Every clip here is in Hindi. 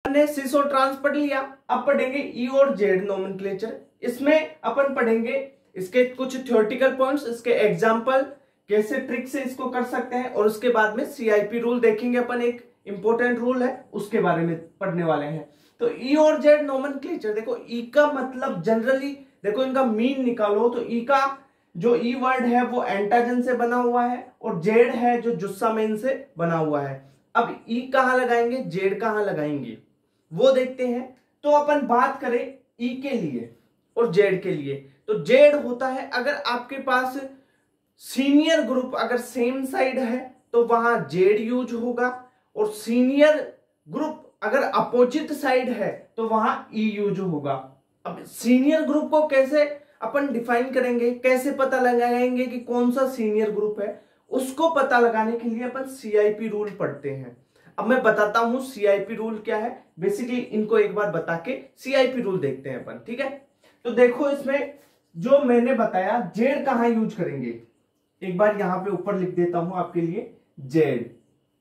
हमने सिस और ट्रांस पढ़ लिया। अब पढ़ेंगे ई और जेड नोमेनक्लेचर। इसमें अपन पढ़ेंगे इसके कुछ थ्योरेटिकल पॉइंट्स, इसके एग्जांपल, कैसे ट्रिक से इसको कर सकते हैं, और उसके बाद में सीआईपी रूल देखेंगे अपन, एक इंपॉर्टेंट रूल है उसके बारे में पढ़ने वाले हैं। तो ई और जेड नोमेनक्लेचर, देखो ई का मतलब जनरली देखो इनका मीन निकालो तो ई का जो ई वर्ड है वो एंटाजन से बना हुआ है और जेड है जो जुस्सा मेन से बना हुआ है। अब ई कहां लगाएंगे, जेड कहां लगाएंगे वो देखते हैं। तो अपन बात करें ई के लिए और जेड के लिए, तो जेड होता है अगर आपके पास सीनियर ग्रुप अगर सेम साइड है तो वहां जेड यूज होगा, और सीनियर ग्रुप अगर अपोजिट साइड है तो वहां ई यूज होगा। अब सीनियर ग्रुप को कैसे अपन डिफाइन करेंगे, कैसे पता लगाएंगे कि कौन सा सीनियर ग्रुप है, उसको पता लगाने के लिए अपन सीआईपी रूल पढ़ते हैं। अब मैं बताता हूं सीआईपी रूल क्या है, बेसिकली इनको एक बार बता के सीआईपी रूल देखते हैं अपन, ठीक है। तो देखो इसमें जो मैंने बताया जेड कहां यूज करेंगे, एक बार यहां पे ऊपर लिख देता हूं आपके लिए, जेड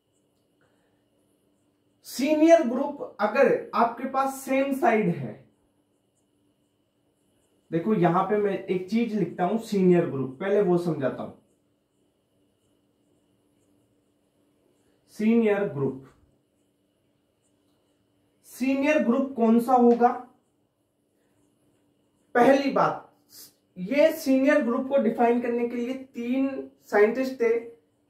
सीनियर ग्रुप अगर आपके पास सेम साइड है, देखो यहां पे मैं एक चीज लिखता हूं सीनियर ग्रुप, पहले वो समझाता हूं। सीनियर ग्रुप, सीनियर ग्रुप कौन सा होगा, पहली बात ये सीनियर ग्रुप को डिफाइन करने के लिए 3 साइंटिस्ट थे,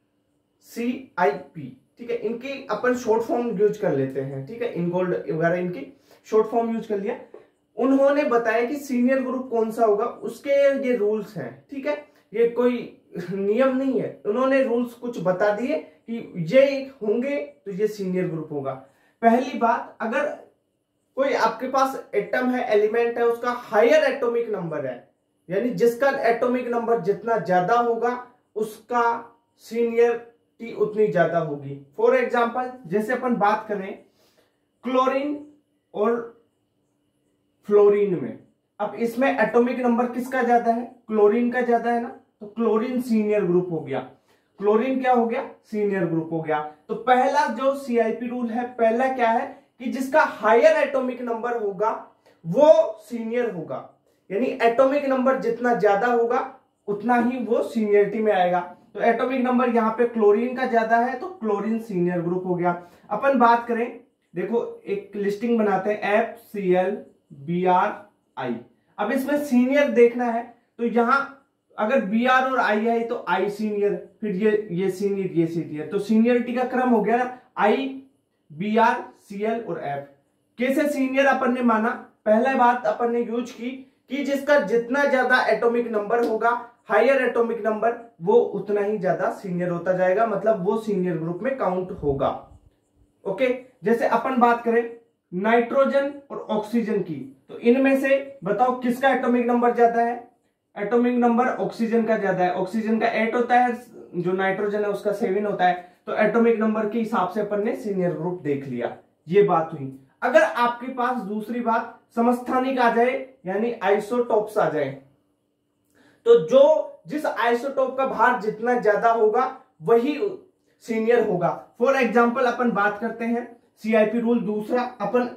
CIP, ठीक है। इनकी अपन शॉर्ट फॉर्म यूज कर लेते हैं, ठीक है, इनगोल्ड वगैरह इनकी शॉर्ट फॉर्म यूज कर लिया। उन्होंने बताया कि सीनियर ग्रुप कौन सा होगा, उसके ये रूल्स हैं, ठीक है, ये कोई नियम नहीं है, उन्होंने रूल्स कुछ बता दिए कि ये होंगे तो ये सीनियर ग्रुप होगा। पहली बात, अगर कोई आपके पास एटम है, एलिमेंट है, उसका हायर एटॉमिक नंबर है, यानी जिसका एटॉमिक नंबर जितना ज्यादा होगा उसका सीनियरिटी उतनी ज्यादा होगी। फॉर एग्जांपल जैसे अपन बात करें क्लोरीन और फ्लोरीन में, अब इसमें एटॉमिक नंबर किसका ज्यादा है, क्लोरीन का ज्यादा है ना, तो क्लोरीन सीनियर ग्रुप हो गया, क्लोरीन क्या हो गया, सीनियर ग्रुप हो गया। तो पहला जो सीआईपी रूल है, पहला क्या है कि जिसका हायर एटॉमिक नंबर होगा वो सीनियर होगा, यानी एटॉमिक नंबर जितना ज्यादा होगा उतना ही वो सीनियरिटी में आएगा। तो एटॉमिक नंबर यहाँ पे क्लोरीन का ज्यादा है तो क्लोरीन सीनियर ग्रुप हो गया। अपन बात करें, देखो एक लिस्टिंग बनाते हैं FCl Br I। अब इसमें सीनियर देखना है तो यहां अगर Br और I है तो I सीनियर, फिर ये सीनियर, ये सीनियर, तो सीनियरिटी का क्रम हो गया ना, I Br Cl और F। कैसे सीनियर अपन ने माना, पहला बात अपन ने यूज की कि जिसका जितना ज्यादा एटॉमिक नंबर होगा, हायर एटॉमिक नंबर, वो उतना ही ज्यादा सीनियर होता जाएगा, मतलब वो सीनियर ग्रुप में काउंट होगा। ओके, जैसे अपन बात करें नाइट्रोजन और ऑक्सीजन की, तो इनमें से बताओ किसका एटॉमिक नंबर ज्यादा है, एटॉमिक नंबर ऑक्सीजन का ज्यादा है, ऑक्सीजन का 8 होता है, जो नाइट्रोजन है उसका 7 होता है, तो एटॉमिक नंबर के हिसाब से अपन ने सीनियर ग्रुप देख लिया, ये बात हुई। अगर आपके पास दूसरी बात समस्थानिक आ जाए, यानी आइसोटोप्स आ जाए, तो जो जिस आइसोटोप का भार जितना ज्यादा होगा वही सीनियर होगा। फॉर एग्जांपल अपन बात करते हैं सीआईपी रूल दूसरा, अपन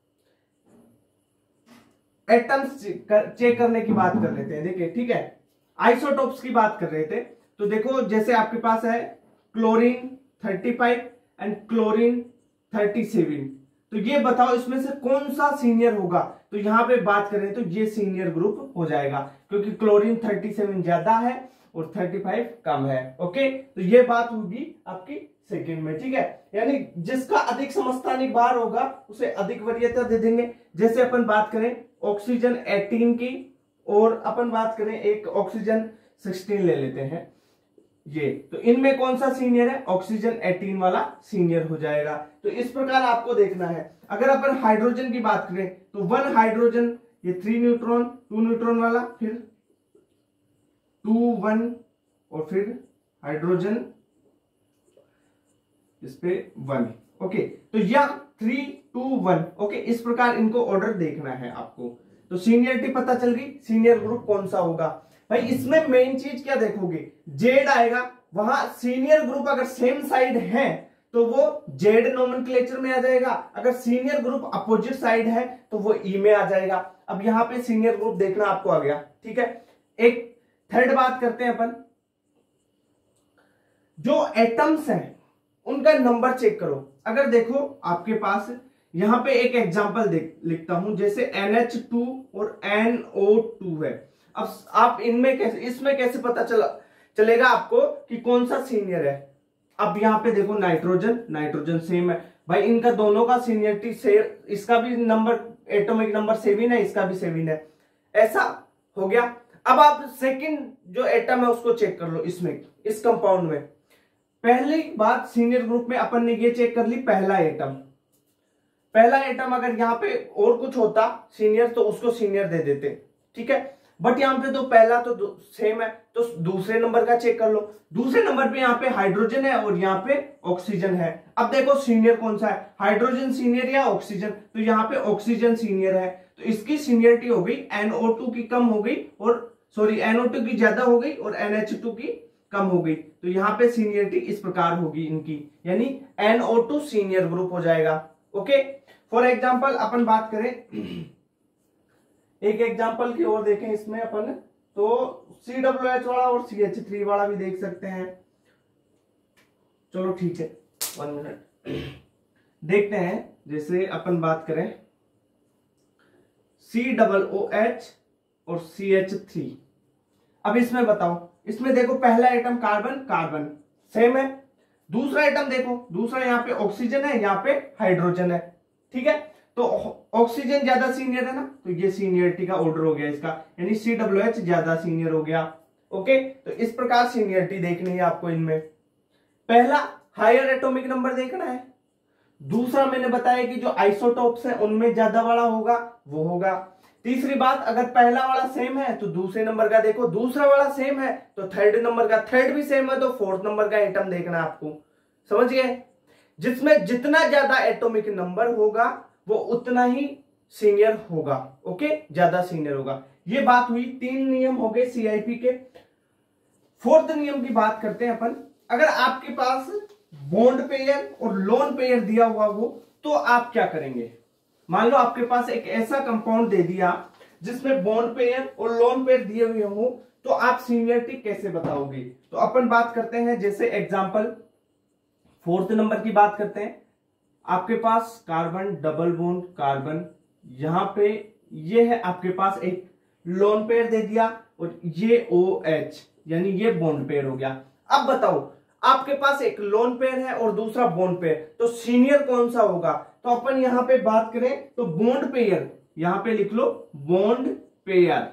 एटम्स चेक करने की बात कर लेते हैं, देखिए, ठीक है, आइसोटोप्स की बात कर रहे थे। तो देखो जैसे आपके पास है क्लोरीन 35 एंड क्लोरीन 37, तो ये बताओ इसमें से कौन सा सीनियर होगा, तो यहां पे बात करें तो ये सीनियर ग्रुप हो जाएगा, क्योंकि क्लोरीन 37 ज्यादा है और 35 कम है। ओके, तो ये बात होगी आपकी सेकंड में, ठीक है, यानी जिसका अधिक समस्थानिक भार होगा उसे अधिक वरीयता दे देंगे। जैसे अपन बात करें ऑक्सीजन 18 की, और अपन बात करें एक ऑक्सीजन 16 ले लेते हैं, ये, तो इनमें कौन सा सीनियर है, ऑक्सीजन 18 वाला सीनियर हो जाएगा। तो इस प्रकार आपको देखना है। अगर अपन हाइड्रोजन की बात करें तो 1 हाइड्रोजन, ये 3 न्यूट्रॉन, 2 न्यूट्रॉन वाला, फिर 2 1 और फिर हाइड्रोजन इस पे 1। ओके, तो या 3 2 1। ओके, इस प्रकार इनको ऑर्डर देखना है आपको। तो सीनियरिटी पता चल गई, सीनियर ग्रुप कौन सा होगा। भाई इसमें मेन चीज क्या देखोगे, जेड आएगा, वहां सीनियर ग्रुप अगर सेम साइड है तो वो जेड नोमेनक्लेचर में आ जाएगा। अगर सीनियर ग्रुप अपोजिट साइड है तो वो ई में आ जाएगा। अब यहां पे सीनियर ग्रुप देखना आपको आ गया, ठीक है। एक थर्ड बात करते हैं अपन, जो एटम्स हैं उनका नंबर चेक करो। अगर देखो आपके पास यहां पे एक एग्जांपल लिखता हूं, जैसे NH2 और NO2 है। अब आप इसमें कैसे पता चलेगा आपको कि कौन सा सीनियर है। अब यहां पे देखो नाइट्रोजन सेम है भाई, इनका दोनों का सीनियरिटी सेम, इसका भी नंबर एटॉमिक नंबर 7 है, इसका भी 7 है, ऐसा हो गया। अब आप सेकंड जो एटम है उसको चेक कर लो, इसमें इस कंपाउंड में। पहली बात सीनियर ग्रुप में अपन ने ये चेक कर ली, पहला एटम अगर यहाँ पे और कुछ होता सीनियर तो उसको सीनियर दे देते, ठीक है। बट यहाँ पे तो पहला तो सेम है, तो दूसरे नंबर का चेक कर लो। दूसरे नंबर पे यहाँ पे हाइड्रोजन है और यहाँ पे ऑक्सीजन है। अब देखो सीनियर कौन सा है, हाइड्रोजन सीनियर या ऑक्सीजन, तो यहाँ पे ऑक्सीजन सीनियर है, तो इसकी सीनियरिटी हो गई NO2 की कम हो गई, और सॉरी NO2 की ज्यादा हो गई और NH2 की कम हो गई। तो यहाँ पे सीनियरिटी इस प्रकार होगी इनकी, यानी NO2 सीनियर ग्रुप हो जाएगा। ओके, फॉर एग्जाम्पल अपन बात करें, एक एग्जाम्पल की ओर देखें इसमें अपन, तो COOH वाला और CH3 वाला भी देख सकते हैं। चलो ठीक है, 1 मिनट देखते हैं। जैसे अपन बात करें COOH और CH3, अब इसमें बताओ, इसमें देखो पहला एटम कार्बन सेम है, दूसरा एटम देखो, दूसरा यहाँ पे ऑक्सीजन है, यहाँ पे हाइड्रोजन है, ठीक है। तो ऑक्सीजन ज्यादा सीनियर है ना, तो ये सीनियरिटी का ऑर्डर हो गया इसका, यानी COOH ज्यादा सीनियर हो गया। ओके, तो इस प्रकार सीनियरिटी देखनी है आपको इनमें। पहला हायर एटॉमिक नंबर देखना है, दूसरा मैंने बताया कि जो आइसोटोप्स है उनमें ज्यादा वाला होगा वो होगा। तीसरी बात, अगर पहला वाला सेम है तो दूसरे नंबर का देखो, दूसरा वाला सेम है तो थर्ड नंबर का, थर्ड भी सेम है तो फोर्थ नंबर का एटम देखना आपको, समझ गए। जिसमें जितना ज्यादा एटॉमिक नंबर होगा वो उतना ही सीनियर होगा। ओके, ज्यादा सीनियर होगा। ये बात हुई, 3 नियम हो गए CIP के। फोर्थ नियम की बात करते हैं अपन, अगर आपके पास बॉन्ड पेयर और लोन पेयर दिया हुआ हो तो आप क्या करेंगे। मान लो आपके पास एक ऐसा कंपाउंड दे दिया जिसमें बॉन्ड पेयर और लोन पेयर दिए हुए हो, तो आप सीनियरिटी कैसे बताओगे। तो अपन बात करते हैं, जैसे एग्जांपल फोर्थ नंबर की बात करते हैं। आपके पास कार्बन डबल बॉन्ड कार्बन, यहां पे ये है आपके पास एक लोन पेयर दे दिया और ये OH, यानी ये बॉन्ड पेयर हो गया। अब बताओ आपके पास एक लोन पेयर है और दूसरा बॉन्ड पेयर, तो सीनियर कौन सा होगा। तो अपन यहां पे बात करें तो बॉन्ड पेयर, यहां पे लिख लो बॉन्ड पेयर,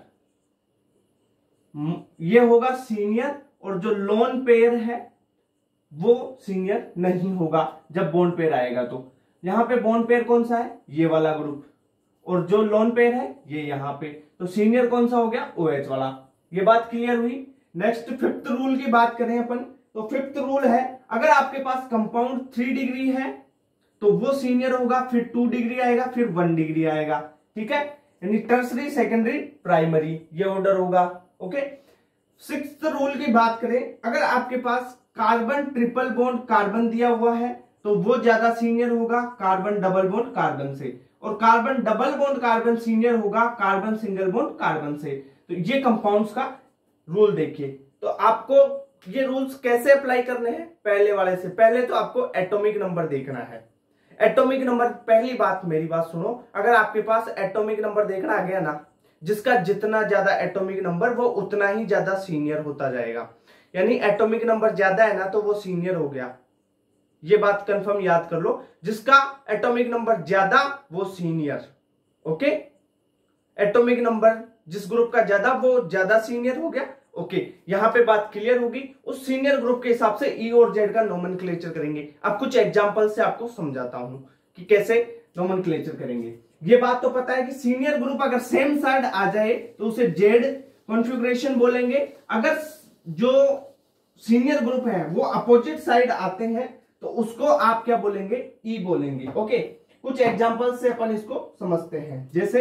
ये होगा सीनियर, और जो लोन पेयर है वो सीनियर नहीं होगा जब बॉन्ड पेयर आएगा। तो यहां पे बॉन्ड पेयर कौन सा है, ये वाला ग्रुप, और जो लोन पेयर है ये यहां पे, तो सीनियर कौन सा हो गया, OH वाला। ये बात क्लियर हुई। नेक्स्ट फिफ्थ रूल की बात करें अपन, तो फिफ्थ रूल है, अगर आपके पास कंपाउंड 3 डिग्री है तो वो सीनियर होगा, फिर 2 डिग्री आएगा, फिर 1 डिग्री आएगा, ठीक है। यानी टर्सरी, सेकेंडरी, प्राइमरी, ये ऑर्डर होगा। ओके, सिक्स्थ रूल की बात करें, अगर आपके पास कार्बन ट्रिपल बॉन्ड कार्बन दिया हुआ है तो वो ज्यादा सीनियर होगा कार्बन डबल बॉन्ड कार्बन से, और carbon double bond carbon senior होगा कार्बन सिंगल बॉन्ड कार्बन से। तो ये कंपाउंड्स का रूल देखिए। तो आपको ये रूल्स कैसे अप्लाई करने हैं, पहले वाले से पहले तो आपको एटॉमिक नंबर देखना है। एटॉमिक नंबर, पहली बात मेरी बात सुनो, अगर आपके पास एटॉमिक नंबर देखना आ गया ना, जिसका जितना ज्यादा एटॉमिक नंबर वो उतना ही ज्यादा सीनियर होता जाएगा। यानी एटॉमिक नंबर ज्यादा है ना तो वो सीनियर हो गया, ये बात कंफर्म याद कर लो, जिसका एटॉमिक नंबर ज्यादा वो सीनियर। ओके, एटॉमिक नंबर जिस ग्रुप का ज्यादा वो ज्यादा सीनियर हो गया। ओके, यहां पे बात क्लियर होगी। उस सीनियर ग्रुप के हिसाब से ई और जेड का नोमेनक्लेचर करेंगे। अब कुछ एग्जांपल से आपको समझाता हूं कि कैसे नोमेनक्लेचर करेंगे। ये बात तो पता है कि सीनियर ग्रुप अगर सेम साइड आ जाए तो उसे जेड कॉन्फ़िगरेशन बोलेंगे। अगर जो सीनियर ग्रुप है वो अपोजिट साइड आते हैं तो उसको आप क्या बोलेंगे, ई बोलेंगे। ओके, कुछ एग्जांपल से अपन इसको समझते हैं। जैसे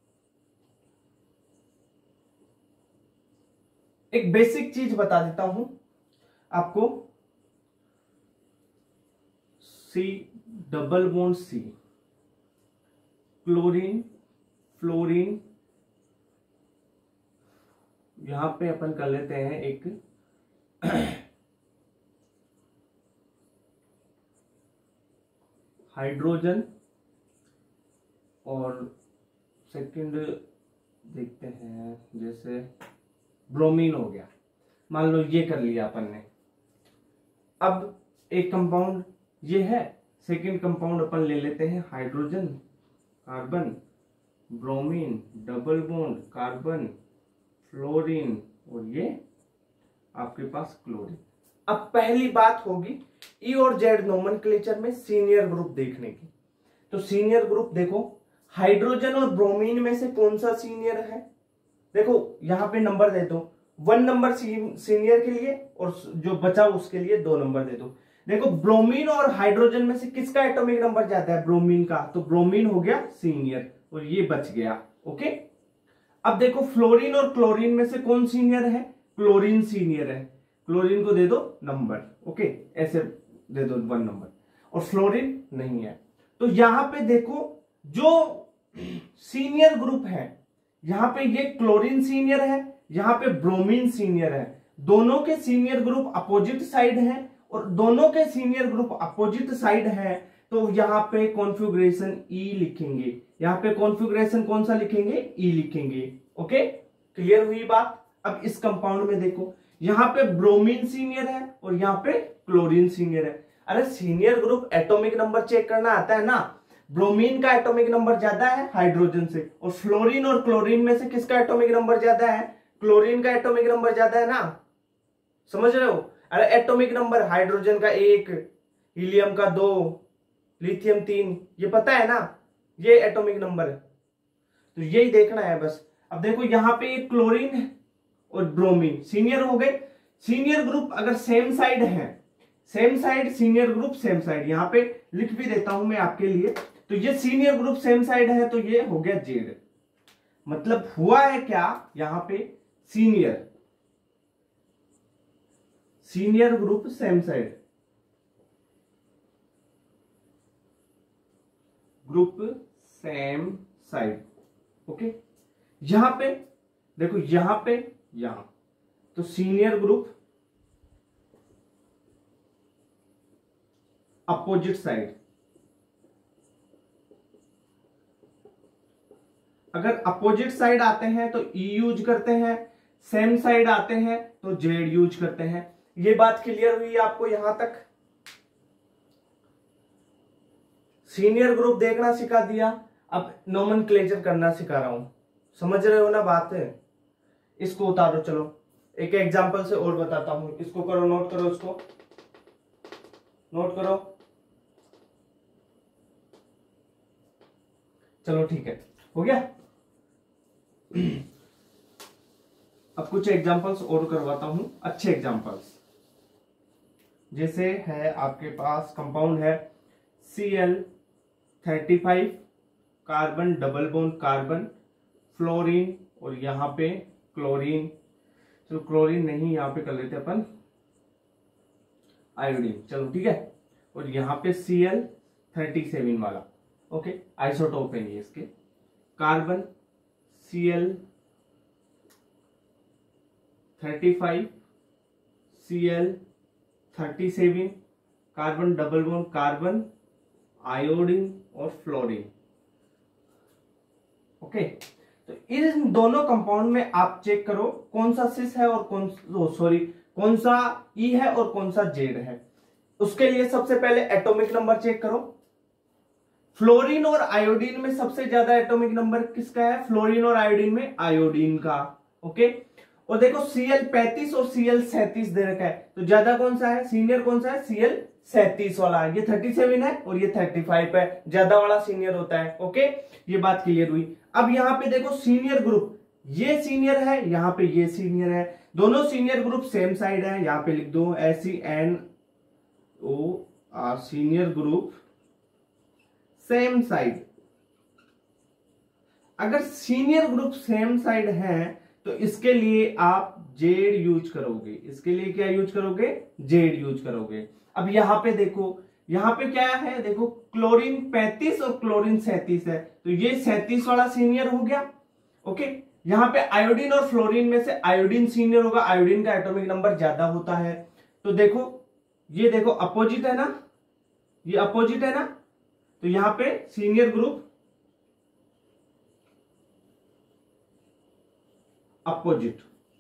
एक बेसिक चीज बता देता हूं आपको, C double bond C, chlorine fluorine, यहां पे अपन कर लेते हैं एक हाइड्रोजन, और सेकंड देखते हैं जैसे ब्रोमीन हो गया, मान लो ये कर लिया अपन ने। अब एक कंपाउंड ये है, सेकंड कंपाउंड अपन ले लेते हैं hydrogen carbon bromine double bond carbon fluorine, और ये आपके पास क्लोरीन। अब पहली बात होगी ई और जेड नोमेनक्लेचर में सीनियर ग्रुप देखने की। तो सीनियर ग्रुप देखो, हाइड्रोजन और ब्रोमीन में से कौन सा सीनियर है? देखो यहां पे नंबर दे दो, 1 नंबर सीनियर के लिए और जो बचा उसके लिए 2 नंबर दे दो। देखो ब्रोमीन और हाइड्रोजन में से किसका एटॉमिक नंबर ज्यादा है? ब्रोमीन का, तो ब्रोमीन हो गया सीनियर और ये बच गया। ओके, अब देखो फ्लोरीन और क्लोरीन में से कौन सीनियर है? क्लोरीन सीनियर है, क्लोरीन को दे दो नंबर। ओके, ऐसे दे दो 1 नंबर, और फ्लोरीन नहीं है। तो यहां पे देखो जो सीनियर ग्रुप है, यहां पे ये क्लोरीन सीनियर है, यहां पे ब्रोमीन सीनियर है। दोनों के सीनियर ग्रुप अपोजिट साइड है, और दोनों के सीनियर ग्रुप अपोजिट साइड है, तो यहां पे कॉन्फ़िगरेशन ई लिखेंगे। यहां पे कॉन्फ़िगरेशन कौन सा लिखेंगे? ई लिखेंगे। ओके, क्लियर हुई बात? अब इस कंपाउंड में देखो, यहां पे ब्रोमीन सीनियर है और यहां पे क्लोरीन सीनियर है। अरे senior group atomic number check करना आता है ना। ब्रोमीन का एटॉमिक नंबर ज्यादा है हाइड्रोजन से, और फ्लोरीन और क्लोरीन में से किसका एटॉमिक नंबर ज्यादा है? क्लोरीन का एटॉमिक नंबर ज्यादा है ना, समझ रहे हो? अरे एटॉमिक नंबर हाइड्रोजन का 1, हीलियम का 2, लिथियम 3, ये पता है ना, ये एटॉमिक नंबर है। तो यही देखना है बस। अब देखो यहां पे क्लोरीन और ब्रोमीन सीनियर हो गए। सीनियर ग्रुप अगर सेम साइड है, same side senior group same side, यहां पे लिख भी देता हूं मैं आपके लिए। तो ये सीनियर ग्रुप सेम साइड है, तो ये हो गया जेड। मतलब हुआ है क्या यहां पे? Senior senior group same side, group same side. Okay, यहां पे देखो, यहां पे यहां, तो सीनियर ग्रुप अपोजिट साइड। अगर अपोजिट साइड आते हैं तो ई यूज करते हैं, सेम साइड आते हैं तो जेड यूज करते हैं। ये बात क्लियर हुई आपको यहां तक? सीनियर ग्रुप देखना सिखा दिया, अब नोमेनक्लेचर करना सिखा रहा हूं। समझ रहे हो ना बात है? इसको उतारो, चलो एक एग्जांपल से और बताता हूं। इसको करो, नोट करो, इसको नोट करो। चलो ठीक है, हो गया। अब कुछ एग्जांपल्स और करवाता हूं, अच्छे एग्जांपल्स। जैसे है आपके पास कंपाउंड है Cl35 carbon double bond carbon fluorine, और यहां पे क्लोरीन। चलो क्लोरीन नहीं, यहां पे कर लेते अपन आयोडीन। चलो ठीक है, और यहां पे Cl37 वाला। ओके, आइसोटोप है ये इसके। Carbon Cl35 Cl37 carbon double bond carbon iodine और फ्लोरीन। ओके, तो इन दोनों कंपाउंड में आप चेक करो कौन सा सिस है और कौन सा ई है और कौन सा जेड है। उसके लिए सबसे पहले एटॉमिक नंबर चेक करो। फ्लोरीन और आयोडीन में सबसे ज्यादा एटॉमिक नंबर किसका है? फ्लोरीन और आयोडीन में आयोडीन का। ओके, और देखो Cl35 और Cl37 दे रखा है, तो ज्यादा कौन सा है? सीनियर कौन सा है? Cl37 वाला। ये 37 है और ये 35 है, ज्यादा वाला सीनियर होता है। ओके, ये बात क्लियर हुई। अब यहाँ पे देखो सीनियर ग्रुप, ये सीनियर है, यहाँ पे ये सीनियर है, दोनों सीनियर ग्रुप सेम साइड है। यहाँ पे लिख दो SeNO, senior group same side. अगर सीनियर ग्रुप सेम साइड है तो इसके लिए आप जेड यूज करोगे। इसके लिए क्या यूज करोगे? जेड यूज करोगे। अब यहां पे देखो यहाँ पे क्या है देखो, क्लोरीन 35 और क्लोरीन 37 है, तो ये 37 वाला सीनियर हो गया। ओके, यहाँ पे आयोडीन और फ्लोरीन में से आयोडीन सीनियर होगा, आयोडीन का एटॉमिक नंबर ज्यादा होता है। तो देखो ये देखो अपोजिट है ना, ये अपोजिट है ना, तो यहाँ पे senior group opposite,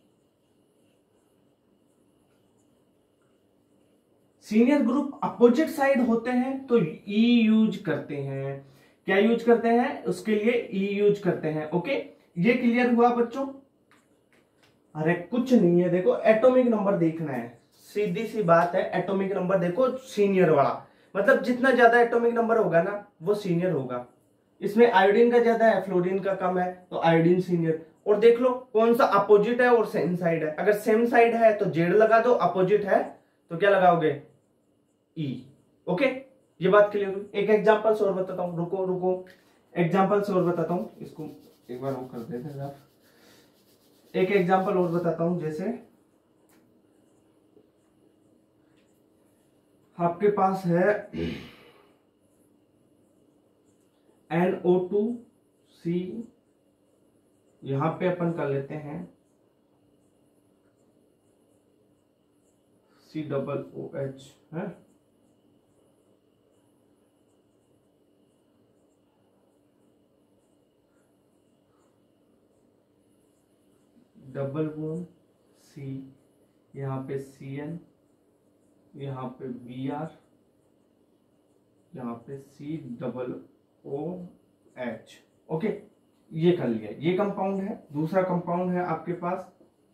senior group opposite side होते हैं तो ई यूज करते हैं। क्या यूज करते हैं? उसके लिए ई यूज करते हैं। ओके, ये क्लियर हुआ बच्चों? अरे कुछ नहीं है, देखो एटॉमिक नंबर देखना है, सीधी सी बात है। एटॉमिक नंबर देखो सीनियर वाला, मतलब जितना ज्यादा एटॉमिक नंबर होगा ना वो सीनियर होगा। इसमें आयोडीन का ज्यादा है, फ्लोरीन का कम है, तो आयोडीन सीनियर। और देख लो कौन सा अपोजिट है और सेम साइड है। अगर सेम साइड है तो जेड लगा दो, अपोजिट है तो क्या लगाओगे? ई। ओके, ये बात क्लियर हुई। एक एग्जांपल और बताता हूं, रुको रुको, एग्जांपल और बताता हूं, इसको एक बार वो कर देते हैं। एक एग्जांपल और बताता हूं, जैसे आपके पास है NO2C, यहां पे अपन कर लेते हैं COOH है, डबल बॉन्ड C, यहाँ पे Cn, यहाँ पे Br, यहाँ पे COOH। ओके, ये कर लिया, ये कंपाउंड है। दूसरा कंपाउंड है आपके पास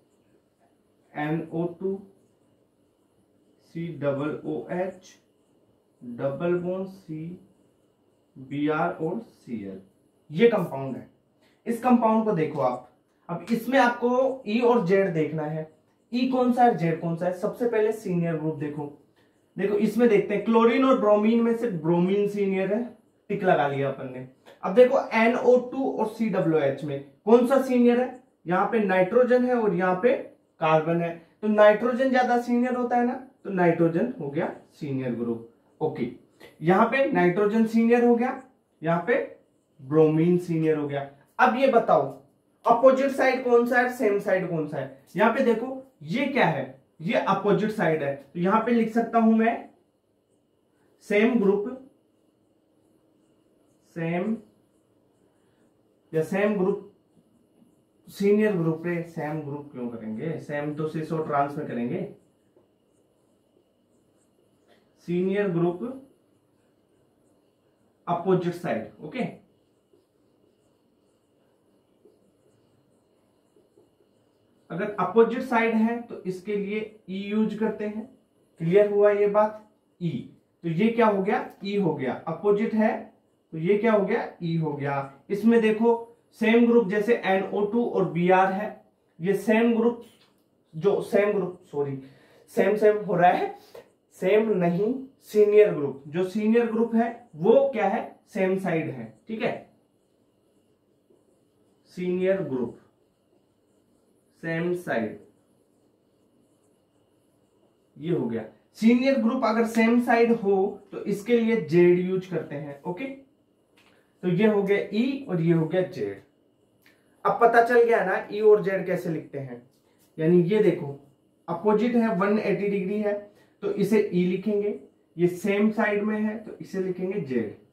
NO2COOH, double bond C, Br और Cl, ये कंपाउंड है। इस कंपाउंड को देखो आप, अब इसमें आपको ई और जेड देखना है। ई कौन सा है, जेड कौन सा है? सबसे पहले सीनियर ग्रुप देखो, देखो इसमें देखते हैं क्लोरीन और ब्रोमीन में से ब्रोमीन सीनियर है, टिक लगा लिया अपन ने। अब देखो NO2 और COOH में कौन सा सीनियर है? यहाँ पे नाइट्रोजन है और यहाँ पे कार्बन है, तो नाइट्रोजन ज्यादा सीनियर होता है ना, तो नाइट्रोजन हो गया सीनियर ग्रुप। ओके, यहाँ पे नाइट्रोजन सीनियर हो गया, यहाँ पे ब्रोमीन सीनियर हो गया। अब ये बताओ अपोजिट साइड कौन सा है, सेम साइड कौन सा है? यहाँ पे देखो ये क्या है, ये अपोजिट साइड है, तो यहां पे लिख सकता हूं मैं सेम ग्रुप, सेम या सेम ग्रुप, सीनियर ग्रुप पे सेम ग्रुप क्यों करेंगे, सेम तो सिस और ट्रांस में करेंगे। Senior group opposite side. Okay, अगर अपोजिट साइड है तो इसके लिए ई यूज करते हैं। क्लियर हुआ ये बात? ई, तो ये क्या हो गया? ई हो गया। अपोजिट है तो ये क्या हो गया? ई हो गया। इसमें देखो सेम ग्रुप, जैसे NO2 और Br है, ये सेम ग्रुप, जो same group, sorry same same हो रहा है, सेम नहीं सीनियर ग्रुप, जो सीनियर ग्रुप है वो क्या है? सेम साइड है। ठीक है, सीनियर ग्रुप सेम साइड, ये हो गया। सीनियर ग्रुप अगर सेम साइड हो तो इसके लिए जेड यूज करते हैं। ओके, तो ये हो गया ई और ये हो गया जेड। अब पता चल गया ना ई और जेड कैसे लिखते हैं। यानी ये देखो अपोजिट है, 180 डिग्री है, तो इसे ई लिखेंगे। ये सेम साइड में है तो इसे लिखेंगे जेड।